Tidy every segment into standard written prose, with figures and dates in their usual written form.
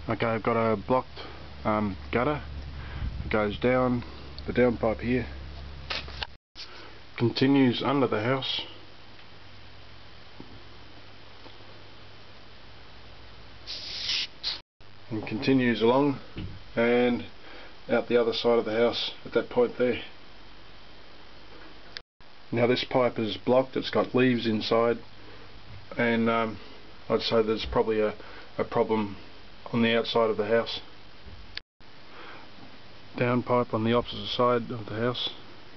Okay, I've got a blocked gutter. It goes down the downpipe here, continues under the house, and continues along and out the other side of the house at that point there. Now this pipe is blocked, it's got leaves inside, and I'd say there's probably a problem on the outside of the house. Downpipe on the opposite side of the house.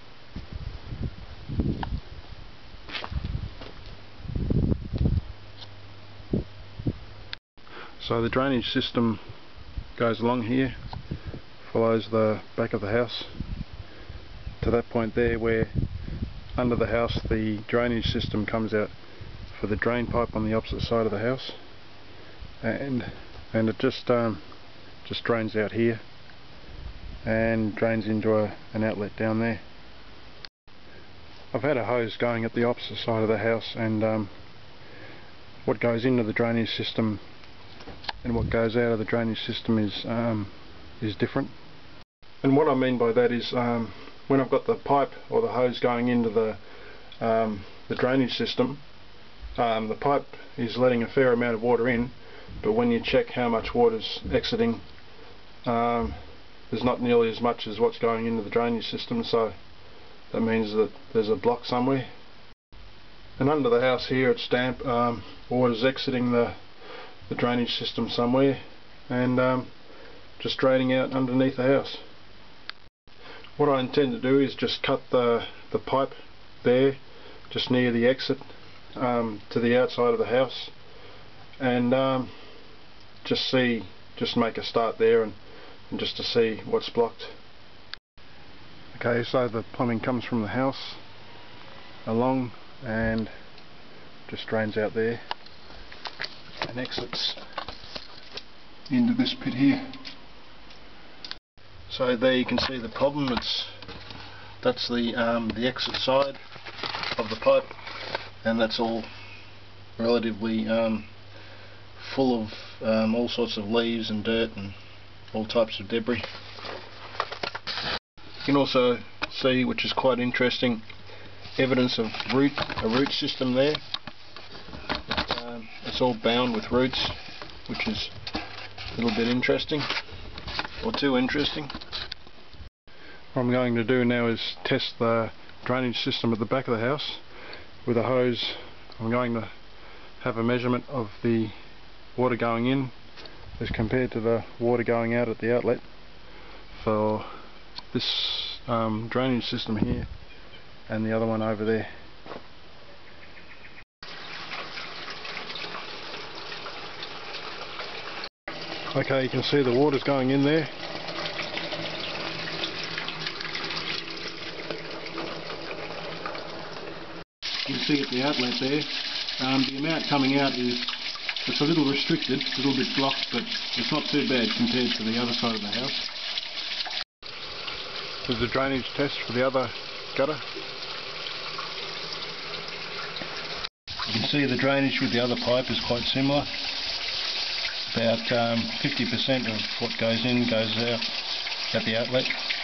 So the drainage system goes along here, follows the back of the house to that point there where under the house the drainage system comes out for the drain pipe on the opposite side of the house, and it just drains out here and drains into an outlet down there. I've had a hose going at the opposite side of the house, and what goes into the drainage system and what goes out of the drainage system is different. And what I mean by that is when I've got the pipe or the hose going into the drainage system, the pipe is letting a fair amount of water in, but when you check how much water's exiting, there's not nearly as much as what's going into the drainage system, so that means that there's a block somewhere. And under the house here it's damp, water's exiting the drainage system somewhere and just draining out underneath the house. What I intend to do is just cut the pipe there, just near the exit to the outside of the house, and just make a start there and just to see what's blocked. Okay, so the plumbing comes from the house along and just drains out there and exits into this pit here. So there you can see the problem. That's the exit side of the pipe, and that's all relatively full of all sorts of leaves and dirt and all types of debris. You can also see, which is quite interesting, evidence of a root system there. It's all bound with roots, which is a little bit interesting, or too interesting. What I'm going to do now is test the drainage system at the back of the house with a hose. I'm going to have a measurement of the water going in as compared to the water going out at the outlet for this drainage system here and the other one over there. Okay, you can see the water's going in there. You can see at the outlet there, the amount coming out it's a little restricted, a little bit blocked, but it's not too bad compared to the other side of the house. This is the drainage test for the other gutter. You can see the drainage with the other pipe is quite similar. About 50% of what goes in goes out at the outlet.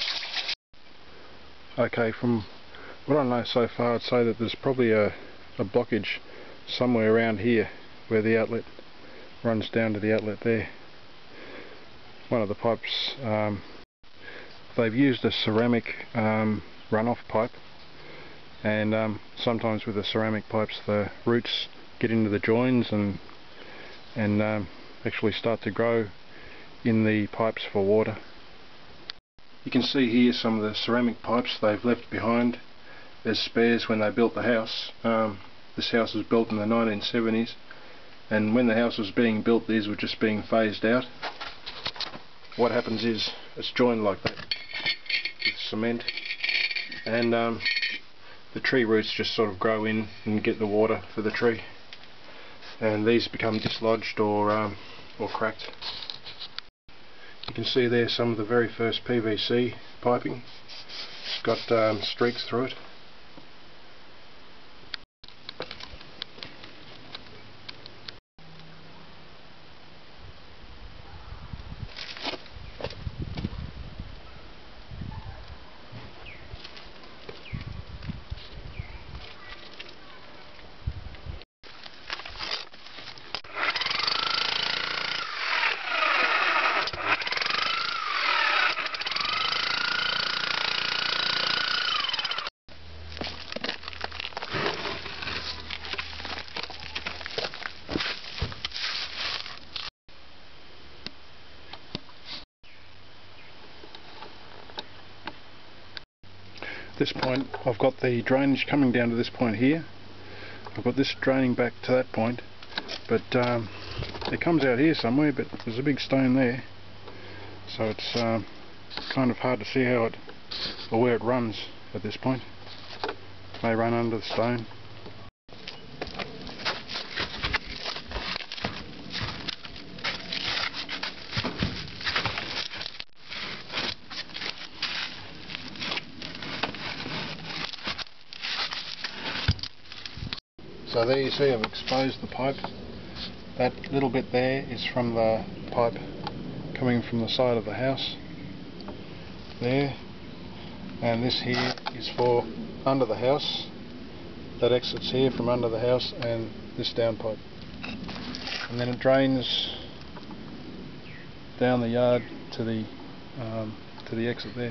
Okay, from what I know so far, I'd say that there's probably a blockage somewhere around here where the outlet runs down to the outlet there. One of the pipes, they've used a ceramic runoff pipe, and sometimes with the ceramic pipes the roots get into the joins and actually start to grow in the pipes for water. You can see here some of the ceramic pipes they've left behind as spares when they built the house. This house was built in the 1970s, and when the house was being built these were just being phased out. What happens is it's joined like that with cement, and the tree roots just sort of grow in and get the water for the tree, and these become dislodged or cracked. You can see there some of the very first PVC piping. It's got streaks through it. this point I've got the drainage coming down to this point here. I've got this draining back to that point, but it comes out here somewhere, but there's a big stone there, so it's kind of hard to see how it or where it runs at this point. It may run under the stone. So there you see I've exposed the pipe. That little bit there is from the pipe coming from the side of the house there, and this here is for under the house, that exits here from under the house, and this downpipe, and then it drains down the yard to the exit there.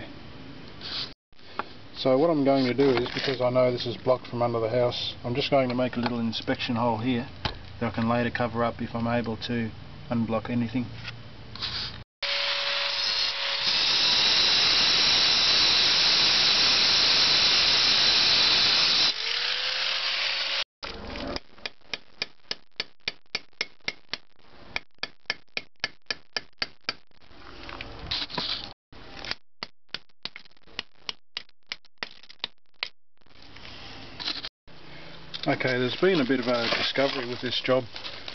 So what I'm going to do is, because I know this is blocked from under the house, I'm just going to make a little inspection hole here that I can later cover up if I'm able to unblock anything. Okay, there's been a bit of a discovery with this job.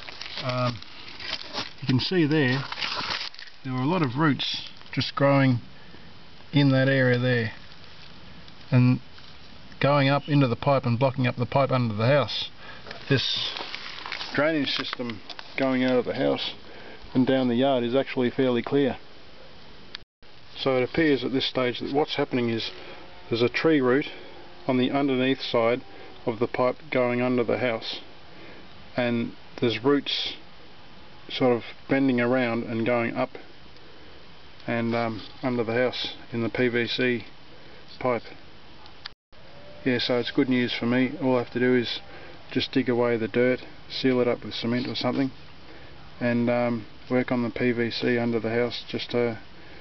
You can see there were a lot of roots just growing in that area there and going up into the pipe and blocking up the pipe under the house. This drainage system going out of the house and down the yard is actually fairly clear. So it appears at this stage that what's happening is there's a tree root on the underneath side of the pipe going under the house, and there's roots sort of bending around and going up and under the house in the PVC pipe. Yeah, so it's good news for me. All I have to do is just dig away the dirt, seal it up with cement or something, and work on the PVC under the house just to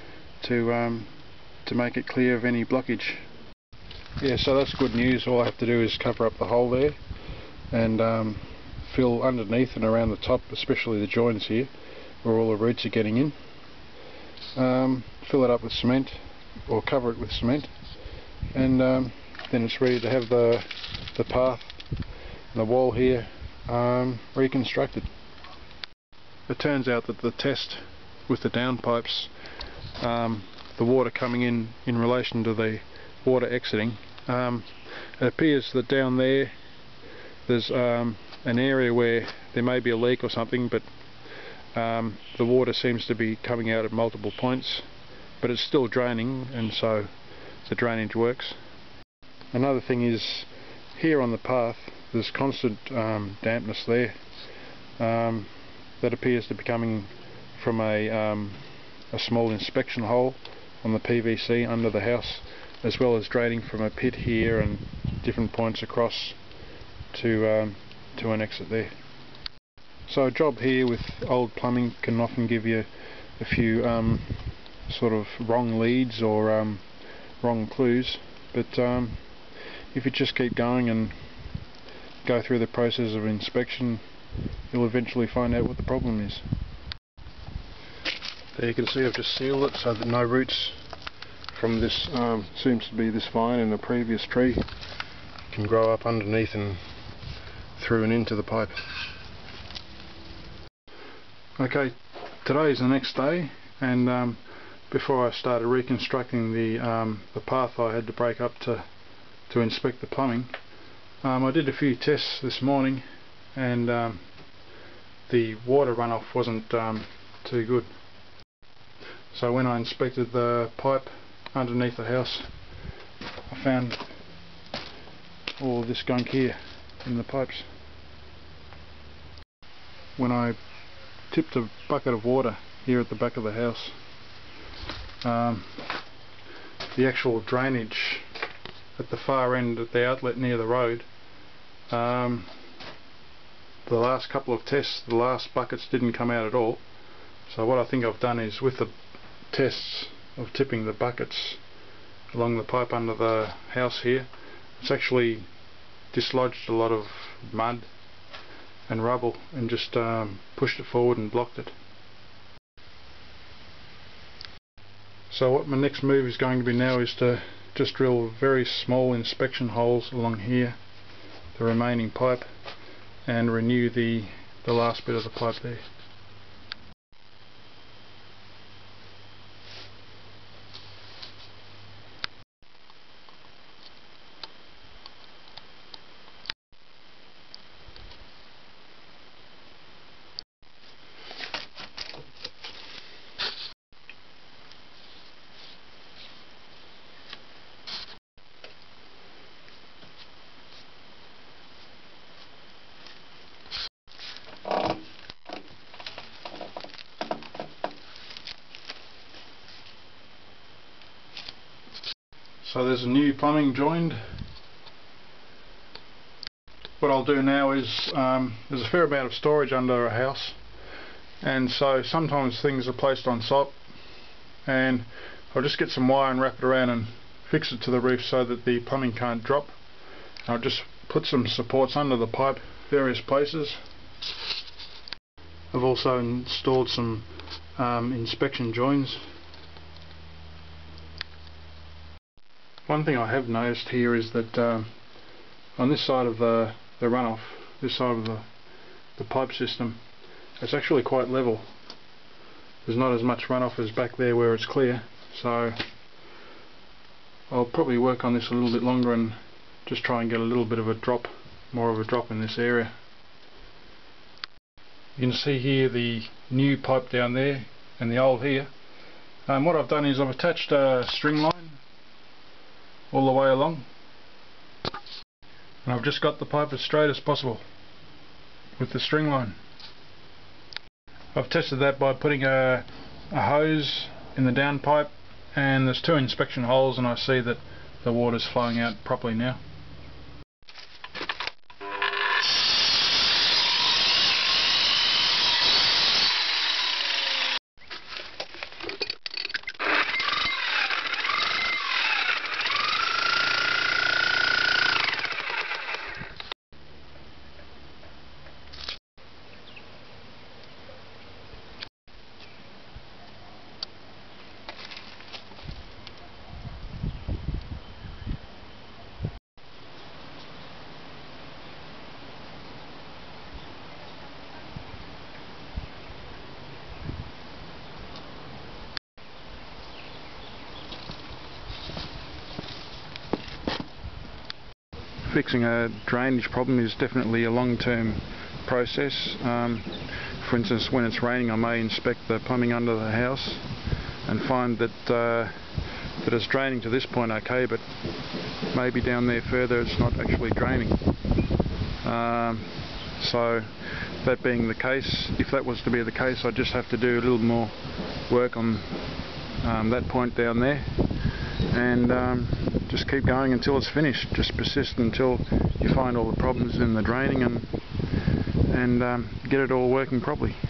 make it clear of any blockage. Yeah, so that's good news. All I have to do is cover up the hole there and fill underneath and around the top, especially the joints here where all the roots are getting in. Fill it up with cement, or cover it with cement, and then it's ready to have the path and the wall here reconstructed. It turns out that the test with the downpipes, the water coming in relation to the water exiting, it appears that down there's an area where there may be a leak or something, but the water seems to be coming out at multiple points, but it's still draining, and so the drainage works. Another thing is, here on the path there's constant dampness there that appears to be coming from a small inspection hole on the PVC under the house, as well as draining from a pit here and different points across to an exit there. So a job here with old plumbing can often give you a few sort of wrong leads or wrong clues, but if you just keep going and go through the process of inspection, you'll eventually find out what the problem is. There you can see I've just sealed it so that no roots from this seems to be this vine in the previous tree can grow up underneath and through and into the pipe. Okay, today's the next day, and before I started reconstructing the path I had to break up to inspect the plumbing, I did a few tests this morning, and the water runoff wasn't too good. So when I inspected the pipe underneath the house, I found all this gunk here in the pipes. When I tipped a bucket of water here at the back of the house, the actual drainage at the far end at the outlet near the road, the last couple of tests, the last buckets didn't come out at all. So what I think I've done is, with the tests of tipping the buckets, along the pipe under the house here. It's actually dislodged a lot of mud and rubble and just pushed it forward and blocked it. So what my next move is going to be now is to just drill very small inspection holes along here, the remaining pipe, and renew the last bit of the pipe there. So there's a new plumbing joined. What I'll do now is, there's a fair amount of storage under a house, and so sometimes things are placed on site, and I'll just get some wire and wrap it around and fix it to the roof so that the plumbing can't drop. I'll just put some supports under the pipe, various places. I've also installed some inspection joins. One thing I have noticed here is that on this side of the runoff, this side of the pipe system, it's actually quite level. There's not as much runoff as back there where it's clear, so I'll probably work on this a little bit longer and just try and get a little bit of a drop, more of a drop in this area. You can see here the new pipe down there and the old here. What I've done is I've attached a string line all the way along, and I've just got the pipe as straight as possible with the string line. I've tested that by putting a hose in the downpipe, and there's 2 inspection holes, and I see that the water's flowing out properly now. Fixing a drainage problem is definitely a long-term process. For instance, when it's raining, I may inspect the plumbing under the house and find that that it's draining to this point okay, but maybe down there further it's not actually draining. So that being the case, if that was to be the case, I just have to do a little more work on that point down there, and just keep going until it's finished. Just persist until you find all the problems in the draining and get it all working properly.